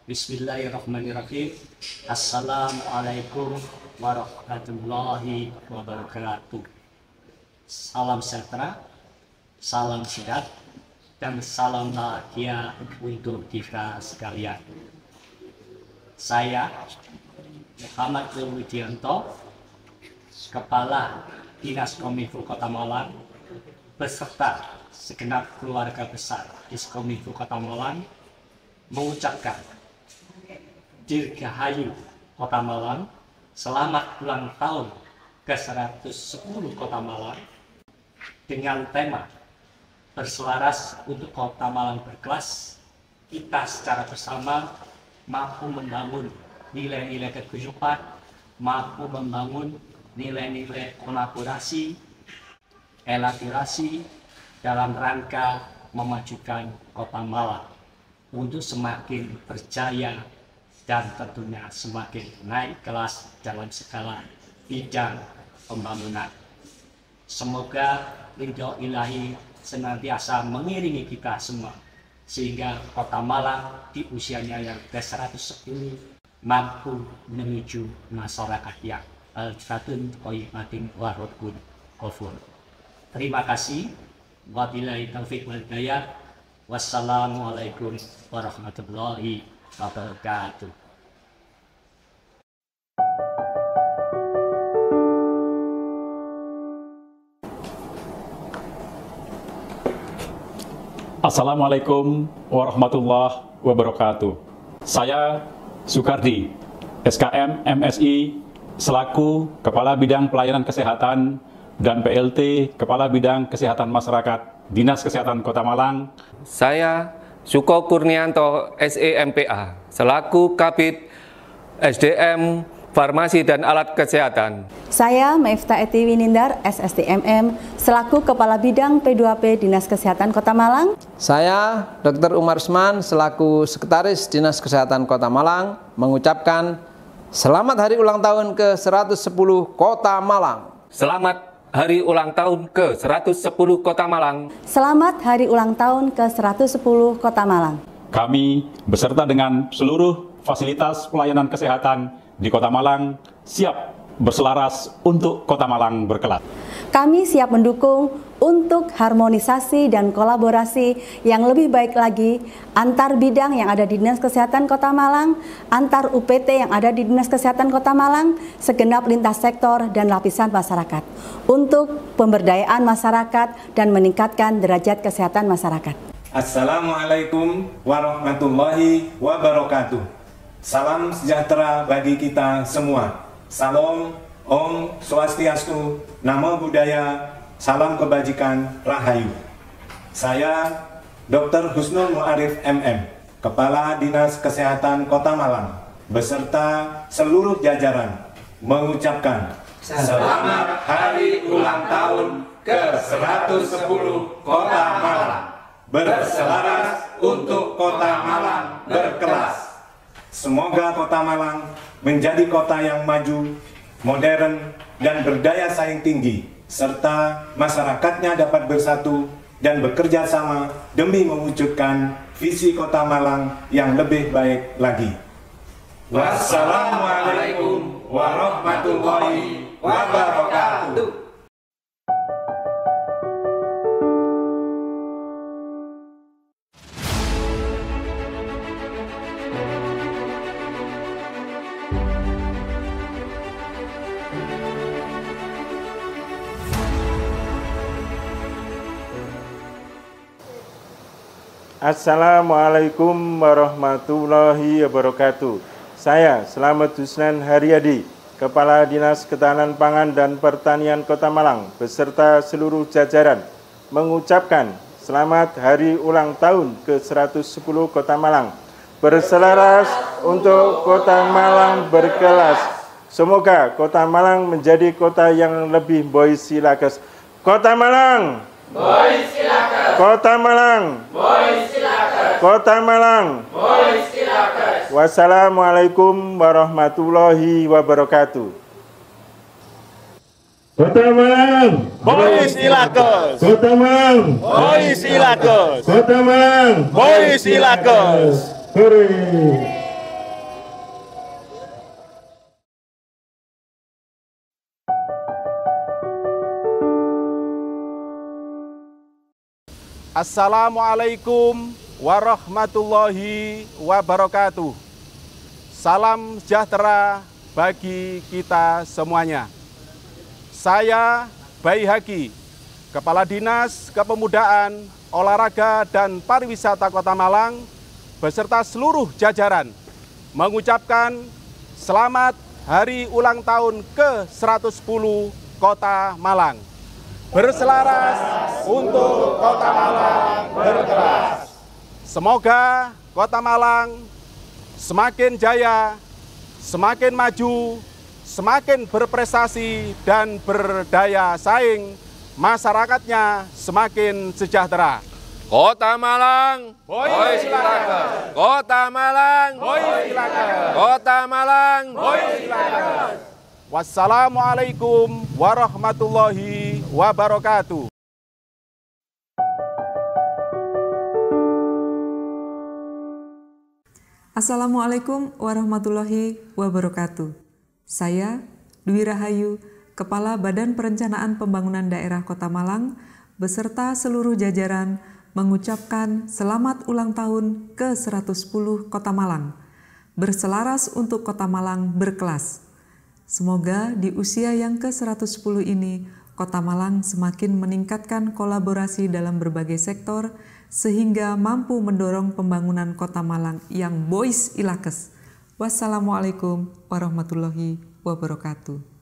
Bismillahirrahmanirrahim. Assalamualaikum warahmatullahi wabarakatuh. Salam sejahtera, salam sehat, dan salam bahagia untuk kita sekalian. Saya Muhammad Widianto, Kepala Dinas Kominfo Kota Malang, beserta segenap keluarga besar Diskominfo Kota Malang, mengucapkan Dirgahayu Kota Malang, selamat ulang tahun ke-110 Kota Malang, dengan tema berselaras untuk Kota Malang berkelas. Kita secara bersama mampu membangun nilai-nilai keguyuban, mampu membangun nilai-nilai kolaborasi, elaborasi dalam rangka memajukan Kota Malang untuk semakin berjaya dan tentunya semakin naik kelas dalam segala bidang pembangunan. Semoga ridho ilahi senantiasa mengiringi kita semua, sehingga Kota Malang di usianya yang ke-110 mampu menuju masyarakat yang al-fatun qoyimatin warokun kofur. Terima kasih. Wabillahi taufiq wal hidayah. Wassalamualaikum warahmatullahi wabarakatuh. Assalamualaikum warahmatullahi wabarakatuh. Saya Sukardi, SKM MSI, selaku Kepala Bidang Pelayanan Kesehatan dan PLT Kepala Bidang Kesehatan Masyarakat Dinas Kesehatan Kota Malang. Saya Suko Kurnianto, SEMPA, selaku Kabid SDM Farmasi dan Alat Kesehatan. Saya Maifta Eti Winindar, SSTMM, selaku Kepala Bidang P2P Dinas Kesehatan Kota Malang. Saya Dr. Umar Usman, selaku Sekretaris Dinas Kesehatan Kota Malang, mengucapkan selamat hari ulang tahun ke-110 Kota Malang. Selamat hari ulang tahun ke-110 Kota Malang. Selamat hari ulang tahun ke-110 Kota Malang. Kami beserta dengan seluruh fasilitas pelayanan kesehatan di Kota Malang siap berselaras untuk Kota Malang berkelas. Kami siap mendukung untuk harmonisasi dan kolaborasi yang lebih baik lagi antar bidang yang ada di Dinas Kesehatan Kota Malang, antar UPT yang ada di Dinas Kesehatan Kota Malang, segenap lintas sektor dan lapisan masyarakat untuk pemberdayaan masyarakat dan meningkatkan derajat kesehatan masyarakat. Assalamualaikum warahmatullahi wabarakatuh. Salam sejahtera bagi kita semua. Salam, Om Swastiastu, Namo Buddhaya, salam kebajikan, Rahayu. Saya Dr. Husnul Mu'arif MM, Kepala Dinas Kesehatan Kota Malang, beserta seluruh jajaran mengucapkan selamat hari ulang tahun ke-110 Kota Malang. Berselaras untuk Kota Malang berkelas. Semoga Kota Malang menjadi kota yang maju, modern, dan berdaya saing tinggi, serta masyarakatnya dapat bersatu dan bekerja sama demi mewujudkan visi Kota Malang yang lebih baik lagi. Wassalamualaikum warahmatullahi wabarakatuh. Assalamualaikum warahmatullahi wabarakatuh. Saya Slamet Husnan Haryadi, Kepala Dinas Ketahanan Pangan dan Pertanian Kota Malang, beserta seluruh jajaran, mengucapkan selamat hari ulang tahun ke-110 Kota Malang. Berselaras untuk Kota Malang berkelas. Semoga Kota Malang menjadi kota yang lebih boisilakas. Kota Malang! Boisilakas! Kota Malang! Boisilakas! Kota Malang! Boisilakas! Wassalamualaikum warahmatullahi wabarakatuh. Kota Malang! Boisilakas! Kota Malang! Boisilakas! Kota Malang! Boisilakas! Hore! Assalamualaikum warahmatullahi wabarakatuh. Salam sejahtera bagi kita semuanya. Saya Bayi Haki, Kepala Dinas Kepemudaan, Olahraga dan Pariwisata Kota Malang beserta seluruh jajaran mengucapkan selamat Hari Ulang Tahun ke-110 Kota Malang. Berselaras untuk Kota Malang berkelas. Semoga Kota Malang semakin jaya, semakin maju, semakin berprestasi dan berdaya saing, masyarakatnya semakin sejahtera. Kota Malang, Boy silakan. Kota Malang, Boy silakan. Kota Malang. Boy silakan. Wassalamualaikum warahmatullahi wabarakatuh. Assalamualaikum warahmatullahi wabarakatuh. Saya Dwi Rahayu, Kepala Badan Perencanaan Pembangunan Daerah Kota Malang, beserta seluruh jajaran mengucapkan selamat ulang tahun ke-110 Kota Malang. Berselaras untuk Kota Malang berkelas. Semoga di usia yang ke-110 ini, Kota Malang semakin meningkatkan kolaborasi dalam berbagai sektor, sehingga mampu mendorong pembangunan Kota Malang yang boys ilakes. Wassalamualaikum warahmatullahi wabarakatuh.